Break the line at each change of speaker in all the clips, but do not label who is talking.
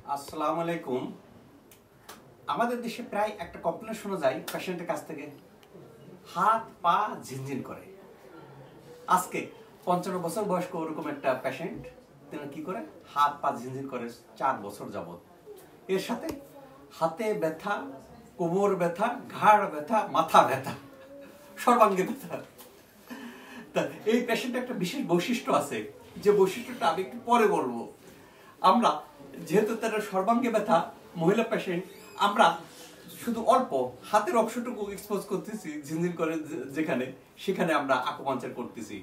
আসসালামু আলাইকুম। আমাদের দেশে প্রায় একটা কমপ্লেন শোনা যায় পেশেন্টের কাছ থেকে, হাত পা ঝিনঝিন করে। আজকে 55 বছর বয়স্ক ওরকম একটা পেশেন্ট, তিনি কি করে হাত পা ঝিনঝিন করে 4 বছর যাবত। এর সাথে হাতে ব্যথা, কোমর ব্যথা, ঘাড় ব্যথা, মাথা ব্যথা, সর্বাঙ্গে ব্যথা। তা এই পেশেন্টের একটা বিশেষ বৈশিষ্ট্য আছে, যে বৈশিষ্ট্যটা আমি একটু পরে বলবো। আমরা যেহেতু তারা সর্বাঙ্গে ব্যথা, মহিলা পেশেন্ট, আমরা শুধু অল্প হাতের অংশটুকু এক্সপোজ করতেছি, ঝিনঝিন করে যেখানে, সেখানে আমরা আকুপাঞ্চার করতেছি।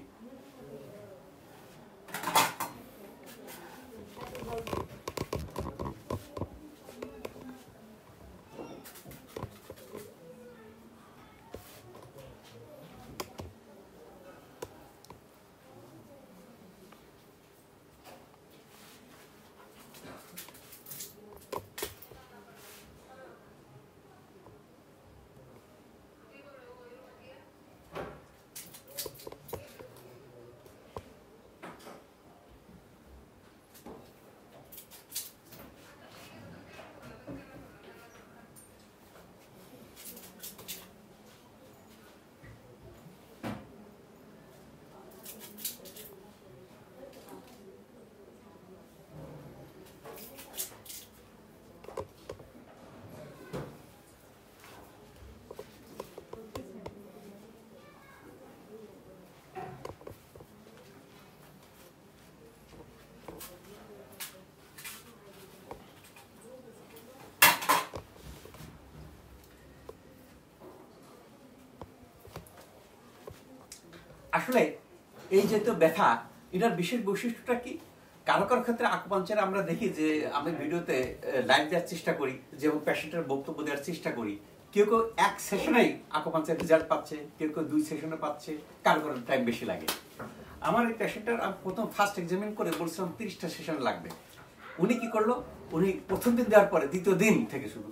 আসলে এই যে তো ব্যথা, এটার বিশেষ বৈশিষ্ট্যটা কি? কারো কারো ক্ষেত্রে আকুপাঞ্চারে আমরা দেখি যে আমি ভিডিওতে লাইভ দেওয়ার চেষ্টা করি, যেমন পেশেন্টের বক্তব্য দেওয়ার চেষ্টা করি। কেউ কেউ এক সেশনেই আকুপাঞ্চার রেজাল্ট পাচ্ছে, কেউ কেউ 2 সেশনে পাচ্ছে, কারো কারো টাইম বেশি লাগে। আমার এই পেশেন্টের আমি প্রথম ফার্স্ট এক্সামিন করে বলছিলাম 30টা সেশন লাগবে। উনি কি করলো, উনি প্রথম দিন দেওয়ার পরে দ্বিতীয় দিন থেকে শুরু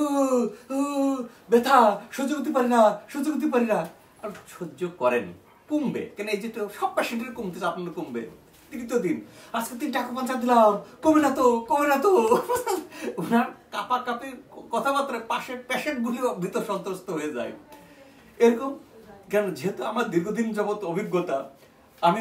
ব্যথা, সহ্য করতে পারি না, সহ্য করতে পারি না। আর সহ্য করেনি, কমবে কেন, এই যে সব পেশেন্টের কমতেছে, আপনার কমবে। তৃতীয় দিন আজকে 3টা আকুপাঞ্চার দিলাম, কমে না তো, কমে না তো। ওনার কাপা কাপি কথাবার্তায় পাশের পেশেন্ট গুলিও ভীত সন্ত্রস্ত হয়ে যায়। এরকম কেন, যেহেতু আমার দীর্ঘদিন যাবত অভিজ্ঞতা, আমি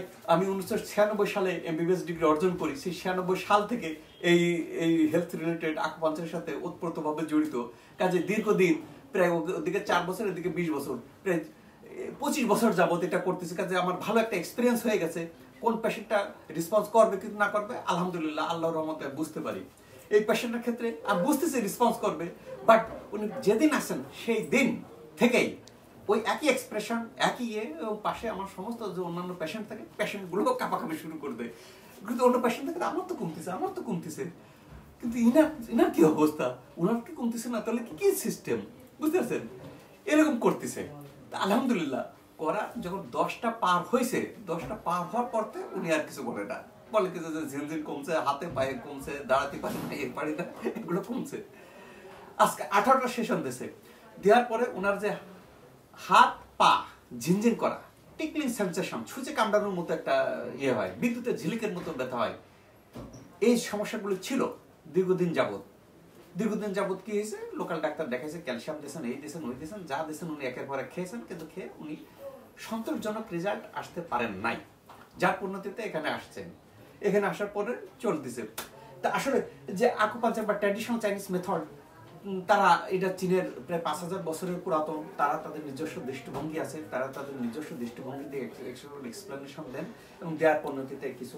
1996 সালে MBBS ডিগ্রি অর্জন করি। সেই 96 সাল থেকে এই হেলথ রিলেটেড আকুপাঞ্চারের সাথে ওতপ্রোতভাবে জড়িত। কাজে দীর্ঘদিন, প্রায় ওদিকে 4 বছর, এদিকে 20 বছর, প্রায় 25 বছর যাবত এটা করতেছি। কাজে আমার ভালো একটা এক্সপিরিয়েন্স হয়ে গেছে। কোন পেশেন্টটা রেসপন্স করবে কিন্তু না করবে, আলহামদুলিল্লাহ আল্লাহর রহমতে বুঝতে পারি। এই পেশেন্টের ক্ষেত্রে আমি বুঝতেছি রেসপন্স করবে, বাট উনি যেদিন আসেন সেই দিন থেকেই ওই একই এক্সপ্রেশন, একই এবং পাশে আমার সমস্ত যে অন্যান্য পেশেন্ট থাকে, পেশেন্টগুলো কাঁপাকাঁপি শুরু করবে। কিন্তু অন্য পেশেন্ট থাকে আমার তো কমতেছে, আমার তো কমতেছে, কিন্তু ইনার কি অবস্থা, উনার কি কমতেছে না, তাহলে কি সিস্টেম, বুঝতে পারছেন? এরকম করতেছে। আলহামদুলিল্লাহ করা যখন 10টা পার হয়েছে, 10টা পার হওয়ার পর উনি আর কিছু বলে না, বলে কিছু যে ঝিনঝিন কমছে, হাতে পায়ে কমছে, দাঁড়াতে পারি না, এর পারি না, এগুলো কমছে। আজকে 18টা সেশন দিয়েছে, দেওয়ার পরে ওনার যে হাত পা ঝিনঝিন করা, টিকলিং সেন্সেশন, ছুঁচে কামড়ানোর মতো একটা হয়, বিদ্যুতের ঝিলিকের মতো ব্যথা হয়, এই সমস্যাগুলো ছিল দীর্ঘদিন যাবত। দীর্ঘদিন যাবত কি হয়েছে, লোকাল ডাক্তার দেখাইছে, ক্যালসিয়াম দিয়েছেন, এই দিয়েছেন, ওই দিয়েছেন, যা দিয়েছেন উনি একের পর এক খেয়েছেন, কিন্তু খেয়ে উনি সন্তোষজনক রেজাল্ট আসতে পারেন নাই। যার পরিণতিতে এখানে আসছেন। এখানে আসার পরে চলতেছে। তা আসলে যে আকুপাঞ্চার বা ট্র্যাডিশনাল চাইনিজ মেথড, তারা এটা চীনের প্রায় 5000 বছরের পুরাতন। তারা তাদের নিজস্ব দৃষ্টিভঙ্গি আছে, তারা তাদের নিজস্ব দৃষ্টিভঙ্গি দিয়ে এক্সপ্লেনেশন দেন, এবং দেওয়ার পরিণতিতে কিছু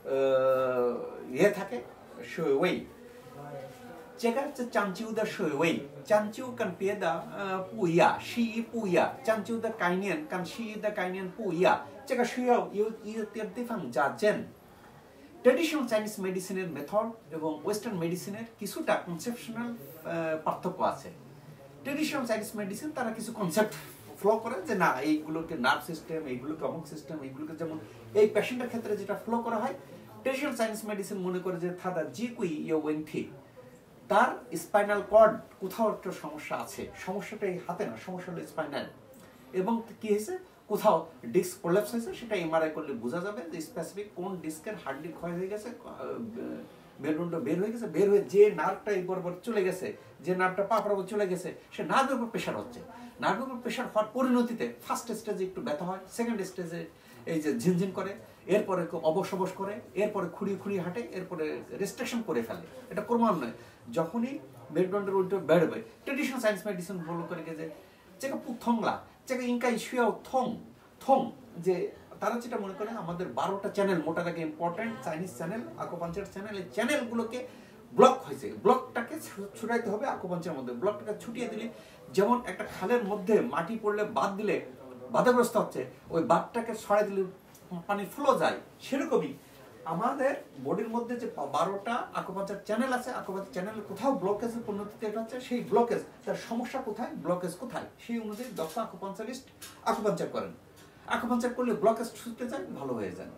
থাকে, ওই 这个是讲究的水位，讲究跟别的不一样，西医不一样，讲究的概念跟西医的概念不一样，这个需要有一点地方加减。ট্র্যাডিশনাল চাইনিজ মেডিসিনের মেথড এবং ওয়েস্টার্ন মেডিসিনের কিছুটা কনসেপশনাল পার্থক্য আছে। ট্র্যাডিশনাল চাইনিজ মেডিসিন তারা কিছু কনসেপ্ট ফ্লো করে, যে না এইগুলোকে নার্ভ সিস্টেম, এইগুলোকে অমুক সিস্টেম, এইগুলোকে যেমন এই পেশেন্টের ক্ষেত্রে যেটা ফ্লো করা হয়, ট্র্যাডিশনাল চাইনিজ মেডিসিন মনে করে যে থাদা জি কুই ইয়ে ওয়েন্থি, তার স্পাইনাল কর্ড কোথাও একটা সমস্যা আছে, সমস্যাটা এই হাতে না, সমস্যা হলো স্পাইনাল, এবং কি হয়েছে, কোথাও ডিস্ক প্রোল্যাপস হয়েছে, সেটা এমআরআই করলে বোঝা যাবে যে স্পেসিফিক কোন ডিস্কের হার্ডি ক্ষয় হয়ে গেছে, মেরুদণ্ড বের হয়ে গেছে, বের হয়ে যে নার্ভটা এই বরাবর চলে গেছে, যে নার্ভটা পা বরাবর চলে গেছে, সে নার্ভের উপর প্রেশার হচ্ছে। নার্ভের উপর প্রেশার হওয়ার পরিণতিতে ফার্স্ট স্টেজে একটু ব্যথা হয়, সেকেন্ড স্টেজে এই যে ঝিনঝিন করে, এরপরে অবশ অবশ করে, এরপরে খুঁড়িয়ে খুঁড়িয়ে হাঁটে, এরপরে রেস্ট্রিকশন করে ফেলে। এটা ক্রমান্বয়ে যখনই মেরুদণ্ডের উল্টো বেরোবে, ট্রেডিশনাল সায়েন্স মেডিসিন বলে করে যে চেকা পুথংলা চেকা ইনকা ইস্যুয়াও থং থং, যে তারা যেটা মনে করে আমাদের 12টা চ্যানেল মোটা দাগে important Chinese channel, acupuncture channel, এই চ্যানেলগুলোকে ব্লক হয়েছে, ব্লকটাকে ছুটাইতে হবে আকুপাঞ্চার মধ্যে। ব্লকটাকে ছুটিয়ে দিলে, যেমন একটা খালের মধ্যে মাটি পড়লে বাদ দিলে বাধাগ্রস্ত হচ্ছে, ওই বাদটাকে ছড়াই দিলে পানি ফ্লো যায়, সেরকমই আমাদের বডির মধ্যে যে 12টা আকুপাঞ্চার চ্যানেল আছে, আকুপাঞ্চার চ্যানেলে কোথাও ব্লকেজের পরিণতিতে এটা হচ্ছে, সেই ব্লকেজ তার সমস্যা কোথায়, ব্লকেজ কোথায়, সেই অনুযায়ী দক্ষ আকুপাঞ্চারিস্ট আকুপাঞ্চার করেন। আকুপাঞ্চার করলে ব্লকেজ ছুটতে যায়, ভালো হয়ে যায়।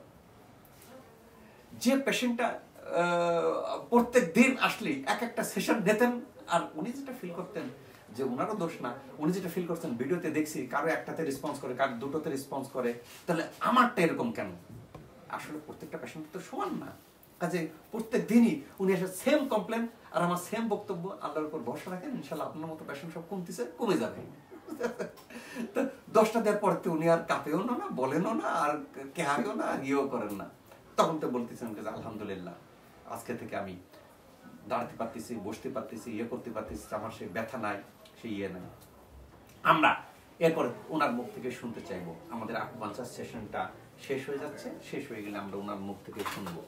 যে পেশেন্টটা প্রত্যেক দিন আসলে এক একটা সেশন নিতেন, আর উনি যেটা ফিল করতেন যে ওনারও দোষ না, উনি যেটা ফিল করছেন ভিডিওতে দেখছি কারো একটাতে রেসপন্স করে, কারো দুটোতে রেসপন্স করে, তাহলে আমারটা এরকম কেন? আসলে প্রত্যেকটা পেশেন্ট তো সমান না, কাজে প্রত্যেক দিনই উনি এসে সেম কমপ্লেন আর আমার সেম বক্তব্য, আল্লাহর উপর ভরসা রাখেন, ইনশাল্লাহ আপনার মতো পেশেন্ট সব কমতেছে, কমে যাবে। তো 10টা দেওয়ার পর তো উনি আর কাঁপেও না, বলেনও না, আর কেহারেও না, আর ইয়েও করেন না। তখন তো বলতেছেন যে আলহামদুলিল্লাহ আজকে থেকে আমি দাঁড়াতে পারতেছি, বসতে পারতেছি, ইয়ে করতে পারতেছি, আমার সেই ব্যথা নাই, সেই ইয়ে নাই। আমরা এরপর ওনার মুখ থেকে শুনতে চাইবো। আমাদের আকুপাঞ্চার সেশনটা শেষ হয়ে যাচ্ছে, শেষ হয়ে গেলে আমরা ওনার মুখ থেকে শুনবো।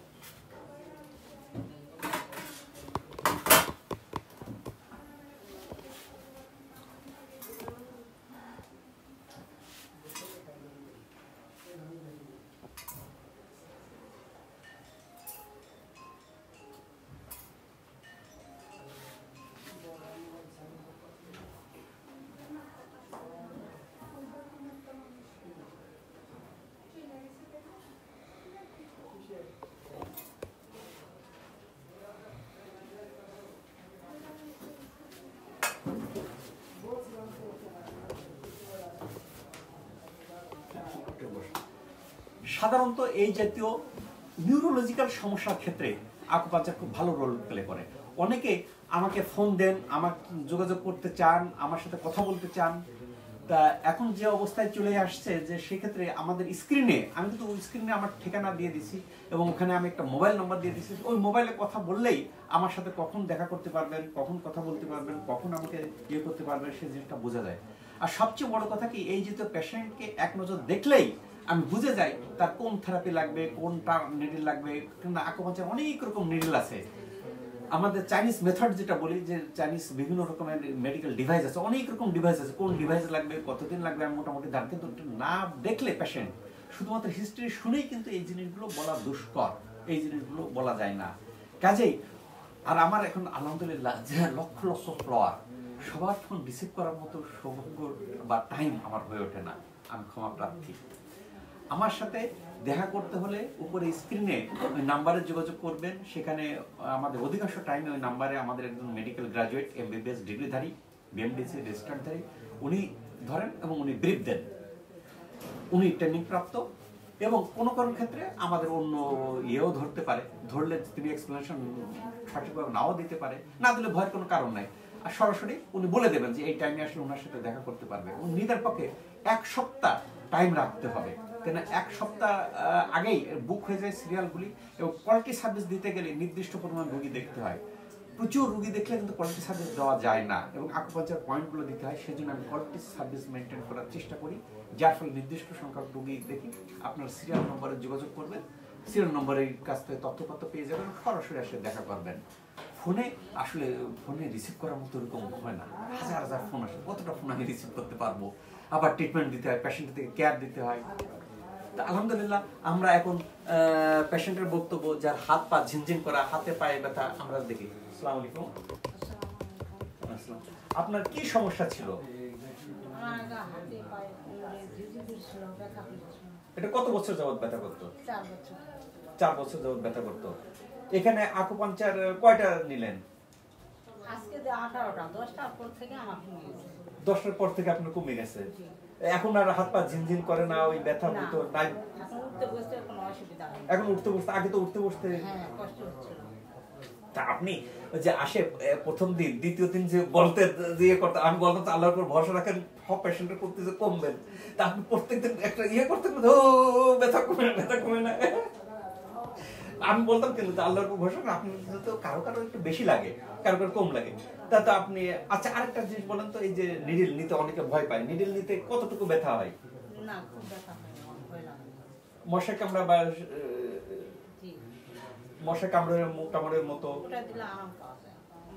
সাধারণত এই জাতীয় নিউরোলজিক্যাল সমস্যার ক্ষেত্রে আকুপাঞ্চার খুব ভালো রোল প্লে করে। অনেকে আমাকে ফোন দেন, আমার যোগাযোগ করতে চান, আমার সাথে কথা বলতে চান। তা এখন যে অবস্থায় চলে আসছে যে সেক্ষেত্রে আমাদের স্ক্রিনে, আমি কিন্তু ওই স্ক্রিনে আমার ঠিকানা দিয়ে দিছি এবং ওখানে আমি একটা মোবাইল নাম্বার দিয়ে দিছি। ওই মোবাইলে কথা বললেই আমার সাথে কখন দেখা করতে পারবেন, কখন কথা বলতে পারবেন, কখন আমাকে ইয়ে করতে পারবেন, সেই জিনিসটা বোঝা যায়। আর সবচেয়ে বড় কথা কি, এই যে পেশেন্টকে এক নজর দেখলেই আমি বুঝে যাই তার কোন থেরাপি লাগবে, কোনটা নিডল লাগবে। কিন্তু আকুপাঞ্চার অনেক রকম নিডল আছে। আমাদের চাইনিজ মেথড যেটা বলি, যে চাইনিজ বিভিন্ন রকমের মেডিকেল ডিভাইস আছে, অনেক রকম ডিভাইস আছে, কোন ডিভাইস লাগবে, কতদিন লাগবে, আমি মোটামুটি ধার। কিন্তু না দেখলে পেশেন্ট শুধুমাত্র হিস্ট্রি শুনেই কিন্তু এই জিনিসগুলো বলা দুষ্কর, এই জিনিসগুলো বলা যায় না। কাজেই আর আমার এখন আলহামদুলিল্লাহ যে লক্ষ লক্ষ ফ্লোয়ার, সবার ফোন রিসিভ করার মতো সৌভাগ্য বা টাইম আমার হয়ে ওঠে না, আমি ক্ষমা প্রার্থী। আমার সাথে দেখা করতে হলে উপরে স্ক্রিনে ওই নাম্বারে যোগাযোগ করবেন। সেখানে আমাদের অধিকাংশ টাইমে ওই নাম্বারে আমাদের একজন মেডিকেল গ্রাজুয়েট, MBBS ডিগ্রিধারী, BMDC রেজিস্ট্রারধারী উনি ধরেন এবং উনি ব্রিফ দেন। উনি ট্রেনিং প্রাপ্ত এবং কোনো কোনো ক্ষেত্রে আমাদের অন্য ইয়েও ধরতে পারে, ধরলে তিনি এক্সপ্লেনেশন সঠিকভাবে নাও দিতে পারে, না দিলে ভয়ের কোনো কারণ নাই। আর সরাসরি উনি বলে দেবেন যে এই টাইমে আসলে ওনার সাথে দেখা করতে পারবে। নিজের পক্ষে 1 সপ্তাহ টাইম রাখতে হবে, কেন 1 সপ্তাহ আগেই বুক হয়ে যায় সিরিয়ালগুলি। এবং কোয়ালিটি সার্ভিস দিতে গেলে নির্দিষ্ট পরিমাণ রোগী দেখতে হয়। প্রচুর রোগী দেখলে কিন্তু কোয়ালিটি সার্ভিস দেওয়া যায় না এবং আকুপাঞ্চার পয়েন্টগুলো দিতে হয়। সেজন্য আমি কোয়ালিটি সার্ভিস মেনটেন করার চেষ্টা করি, যার ফলে নির্দিষ্ট সংখ্যক রোগী দেখি। আপনার সিরিয়াল নম্বরে যোগাযোগ করবেন, সিরিয়াল নম্বরের কাছ থেকে তথ্যপত্র পেয়ে যাবেন, সরাসরি এসে দেখা করবেন। ফোনে আসলে ফোনে রিসিভ করার মতো এরকম হয় না, হাজার হাজার ফোন আসে, কতটা ফোন আমি রিসিভ করতে পারবো। আবার ট্রিটমেন্ট দিতে হয়, পেশেন্টের থেকে কেয়ার দিতে হয়। আলহামদুলিল্লাহ আমরা এখন পেশেন্টের বক্তব্য, যার হাত পা ঝিনঝিন করা, হাতে পায়ে ব্যথা, আমরা দেখি। আসসালামু আলাইকুম। আপনার কি সমস্যা ছিল? এটা কত বছর যাবত ব্যথা করতো? 4 বছর যাবত ব্যথা করতো। এখানে আকুপাঞ্চার কয়টা নিলেন?
আজকে 18টা, 10টার পর থেকে আমার কমে গেছে।
10টার পর থেকে আপনার কমে গেছে। এখন আর হাত পা ঝিনঝিন করে না, ওই ব্যথা মতো নাই?
এখন উঠতে বসতে কোনো অসুবিধা হয় না।
এখন উঠতে বসতে, আগে তো উঠতে বসতে
হ্যাঁ কষ্ট হচ্ছিল।
তা আপনি যে আসে প্রথম দিন দ্বিতীয় দিন যে বলতেন ইয়ে করতেন, আমি বলতাম আল্লাহর উপর ভরসা রাখেন, সব পেশেন্টের করতে যে কমবেন, তা আপনি প্রত্যেকদিন একটা ইয়ে করতেন, ও ব্যথা কমে না, ব্যথা কমে না। আমি বলতাম কিন্তু আল্লাহর উপর ভরসা না, আপনি তো কারো কারো একটু বেশি লাগে, কারো কারো কম লাগে। তা তো আপনি আচ্ছা আরেকটা জিনিস বলেন তো, এই যে নিডল নিতে অনেকে ভয় পায়, নিডল নিতে কতটুকু ব্যথা হয়?
না, খুব ব্যথা হয় না, ভয় লাগে না।
মশা কামড়া বা
জি,
মশা কামড়ের কামড়ের মতো
ওটা দিলে আরাম পাওয়া যায়।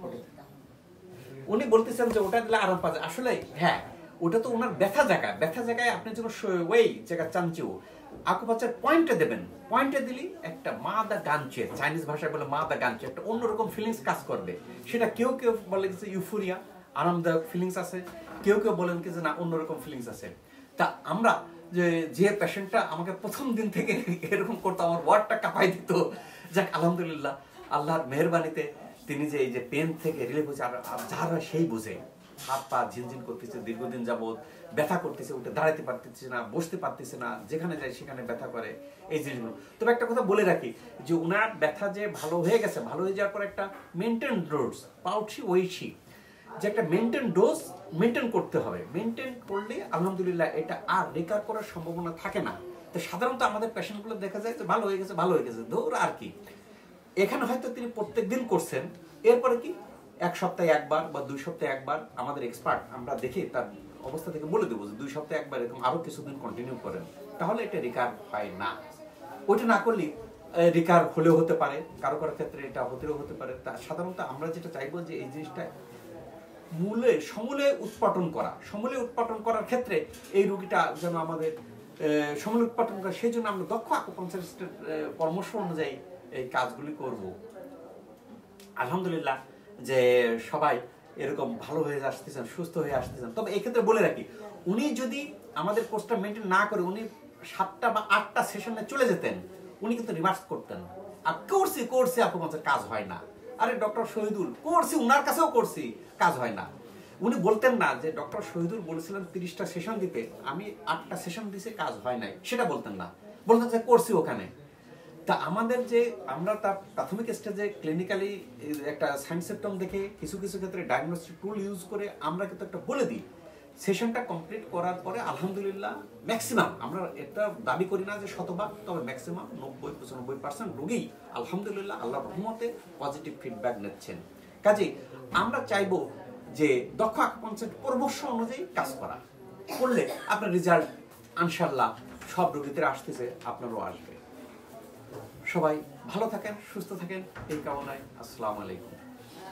উনি বলতেছেন যে ওটা দিলে আরাম পাওয়া যায়। আসলে হ্যাঁ, ওটা তো ওনার ব্যথা জায়গায়, ব্যথা জায়গায় আপনি যখন ওই জায়গা চাঞ্চিও আকুপাঞ্চার পয়েন্টে দেবেন, পয়েন্টে দিলে একটা মা দা গানচে, চাইনিজ ভাষায় বলে মা দা গানচে, একটা অন্যরকম ফিলিংস কাজ করবে। সেটা কেউ কেউ বলে যে ইউফোরিয়া, আরামদায়ক ফিলিংস আছে, কেউ কেউ বলেন কি যে না অন্যরকম ফিলিংস আছে। তা আমরা যে পেশেন্টটা আমাকে প্রথম দিন থেকে এরকম করতো, আমার ওয়ার্ডটা কাঁপাই দিত, যাক আলহামদুলিল্লাহ আল্লাহর মেহেরবানিতে তিনি যে এই যে পেন থেকে রিলিফ হয়েছে, আর যারা সেই বুঝে হাত পা ঝিনঝিন করতেছে, দীর্ঘদিন যাবত ব্যথা করতেছে, উঠে দাঁড়াতে পারতেছে না, বসতে পারতেছে না, যেখানে যায় সেখানে ব্যথা করে, এই জিনিসগুলো। তবে একটা কথা বলে রাখি যে ওনার ব্যথা যে ভালো হয়ে গেছে, ভালো হয়ে যাওয়ার পর একটা মেনটেন ডোজ পাউছি ওইছি, যে একটা মেনটেন ডোজ মেনটেন করতে হবে, মেনটেন করলে আলহামদুলিল্লাহ এটা আর রিকার করার সম্ভাবনা থাকে না। তো সাধারণত আমাদের পেশেন্টগুলো দেখা যায় যে ভালো হয়ে গেছে, ভালো হয়ে গেছে, দৌড় আর কি। এখানে হয়তো তিনি প্রত্যেক দিন করছেন, এরপরে কি এক সপ্তাহে একবার বা 2 সপ্তাহে একবার আমাদের এক্সপার্ট আমরা দেখে তার অবস্থা থেকে বলে দেবো যে 2 সপ্তাহে একবার এরকম আরো কিছুদিন কন্টিনিউ করেন, তাহলে এটা রিকার হয় না। ওইটা না করলে রিকার হলেও হতে পারে, কারো কারো ক্ষেত্রে এটা হতেও হতে পারে। তা সাধারণত আমরা যেটা চাইবো যে এই জিনিসটা সমূলে উৎপাটন করা, সমূলে উৎপাটন করার ক্ষেত্রে এই রোগীটা যেন আমাদের সমূলে উৎপাটন করে, সেই জন্য আমরা দক্ষ আকুপাঞ্চারিস্টের পরামর্শ অনুযায়ী এই কাজগুলি করব। আলহামদুলিল্লাহ যে সবাই এরকম ভালো হয়ে আসতেছেন, সুস্থ হয়ে আসতেছেন। তবে এক্ষেত্রে বলে রাখি, উনি যদি আমাদের কোর্সটা মেনটেন না করে উনি 7টা বা 8টা সেশনে চলে যেতেন, উনি কিন্তু রিভার্স করতেন, আর কোর্সে আকুপাঞ্চার কাজ হয় না। আরে ডক্টর শহীদুল করছি, উনার কাছেও করছি, কাজ হয় না। উনি বলতেন না যে ডক্টর শহীদুল বলেছিলেন 30টা সেশন দিতে, আমি 8টা সেশন দিছে, কাজ হয় নাই, সেটা বলতেন না, বলতেন যে করছি ওখানে। তা আমাদের যে আমরা তার প্রাথমিক স্টেজে ক্লিনিক্যালি একটা সাইন সিম্পটম দেখে কিছু কিছু ক্ষেত্রে ডায়াগনস্টিক টুল ইউজ করে আমরা কিন্তু একটা বলে দিই, সেশনটা কমপ্লিট করার পরে আলহামদুলিল্লাহ ম্যাক্সিমাম, আমরা এটা দাবি করি না যে শতভাগ, তবে ম্যাক্সিমাম 90-95% রোগী আলহামদুলিল্লাহ আল্লাহর রহমতে পজিটিভ ফিডব্যাক নিচ্ছেন। কাজেই আমরা চাইবো যে দক্ষ আকুপাঞ্চার পরামর্শ অনুযায়ী কাজ করা, করলে আপনার রেজাল্ট ইনশাআল্লাহ সব রোগীদের আসতেছে, আপনারও আসবে। সবাই ভালো থাকেন, সুস্থ থাকেন, এই কামনায় আসসালামু আলাইকুম।